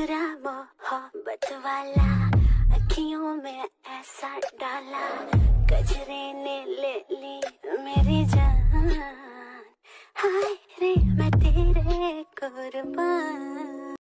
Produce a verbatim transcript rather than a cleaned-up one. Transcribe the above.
गजरा मोहब्बत वाला अखियों में ऐसा डाला, गजरे ने ले ली मेरी जान। हाय रे मैं तेरे कुर्बान।